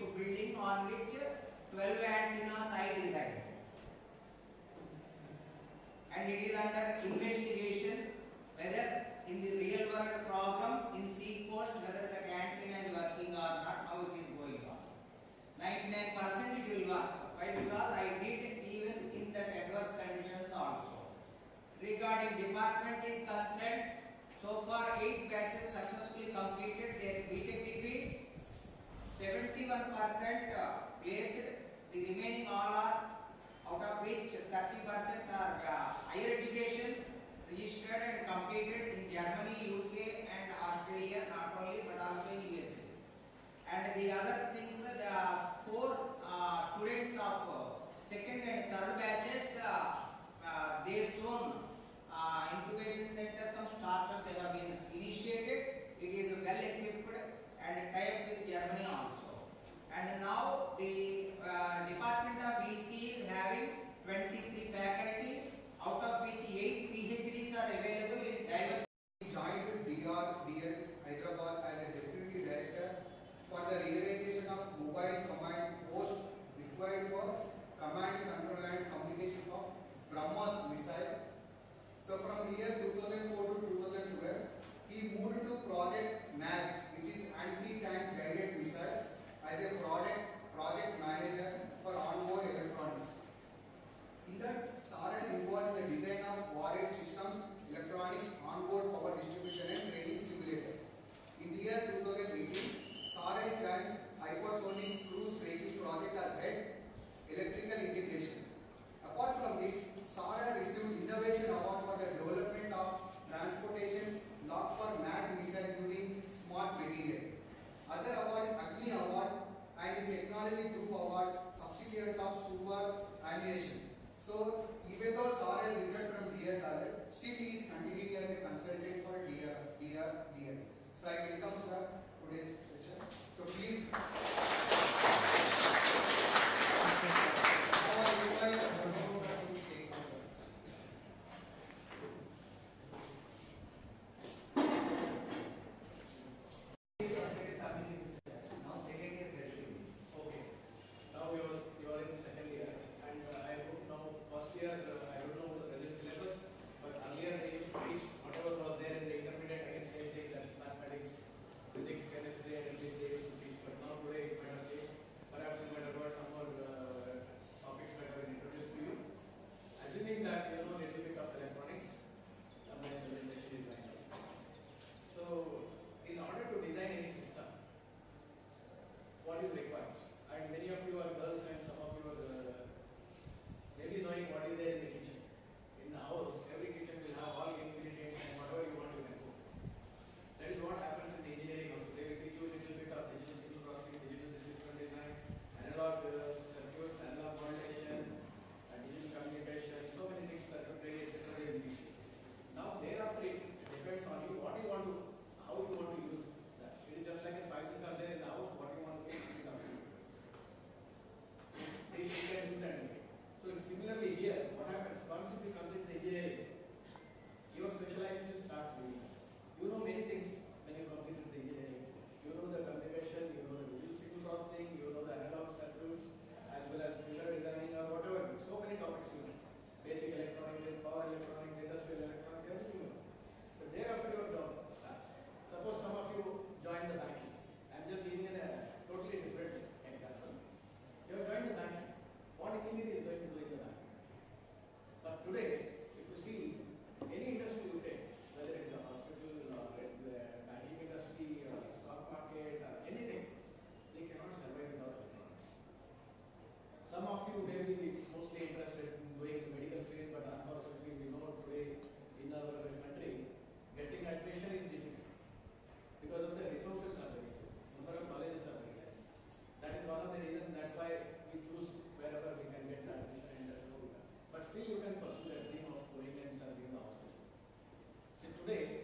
building on which 12 antennas I designed, and it is under investigation whether in the real world problem in sea coast whether the antenna is working or not, how it is going on. 99% it will work. Why? Because I did even in that adverse conditions also. Regarding department is concerned, so far 8 batches successfully completed their BTech degree. 71% placed. The remaining all are, out of which 30% are higher education registered and completed in Germany, UK and Australia, not only but also in USA. And the other things, the 4 students of second and third batches, their own incubation center from startup they have been initiated. It is well equipped and tied with Germany also. And now the Department of VC is having 23 faculty, out of which 8 PhDs are available in diverse. He joined DRDL Hyderabad as a deputy director for the realization of mobile command post required for command, control and communication of BrahMos missile. So from the year 2004 to 2012, he moved to Project MAG, which is anti-tank guided missile, as a project manager for onboard electronics. In that, Sara is involved in the design of warhead systems, electronics, onboard power distribution and training simulator. In the year 2018, Sara joined hypersonic cruise vehicle project as head, electrical integration. Apart from this, Sara received Innovation Award for the development of transportation lock for MAG missile using smart material. Other award is Agni Award and Technology Group Award, subsidiary of Super Aviation. So, even though Sara is retired from DRDL, still he is continuing as a consultant for DRDL. So, I welcome sir today's session. So, please. Still you can pursue that dream of going and serving the hospital. So today,